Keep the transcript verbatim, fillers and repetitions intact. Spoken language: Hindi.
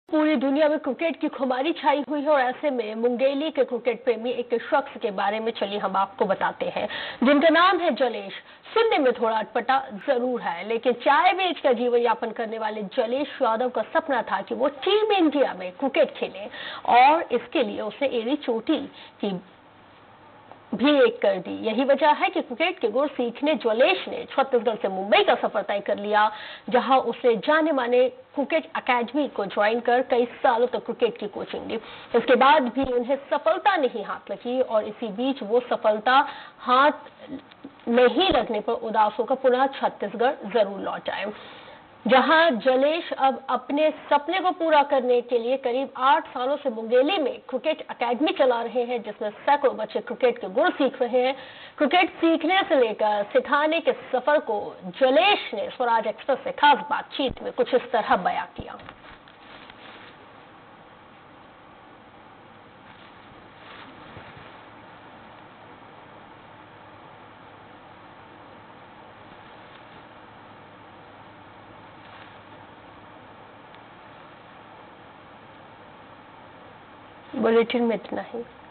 पूरी दुनिया में क्रिकेट की खुमारी छाई हुई है और ऐसे में मुंगेली के क्रिकेट प्रेमी एक शख्स के बारे में चलिए हम आपको बताते हैं, जिनका नाम है जलेश। सुनने में थोड़ा अटपटा जरूर है, लेकिन चाय बेच कर जीवन यापन करने वाले जलेश यादव का सपना था कि वो टीम इंडिया में क्रिकेट खेले और इसके लिए उसे एड़ी चोटी की भी एक कर दी। यही वजह है कि क्रिकेट के गुर सीखने जलेश ने छत्तीसगढ़ से मुंबई का सफर तय कर लिया, जहां उसने जाने माने क्रिकेट एकेडमी को ज्वाइन कर कई सालों तक क्रिकेट की कोचिंग ली। इसके बाद भी उन्हें सफलता नहीं हाथ लगी और इसी बीच वो सफलता हाथ नहीं लगने पर उदास होकर पुनः छत्तीसगढ़ जरूर लौट आए, जहां जलेश अब अपने सपने को पूरा करने के लिए करीब आठ सालों से मुंगेली में क्रिकेट एकेडमी चला रहे हैं, जिसमें सैकड़ों बच्चे क्रिकेट के गुर सीख रहे हैं। क्रिकेट सीखने से लेकर सिखाने के सफर को जलेश ने स्वराज एक्सप्रेस से खास बातचीत में कुछ इस तरह बयां किया। बुलेटिन में इतना ही।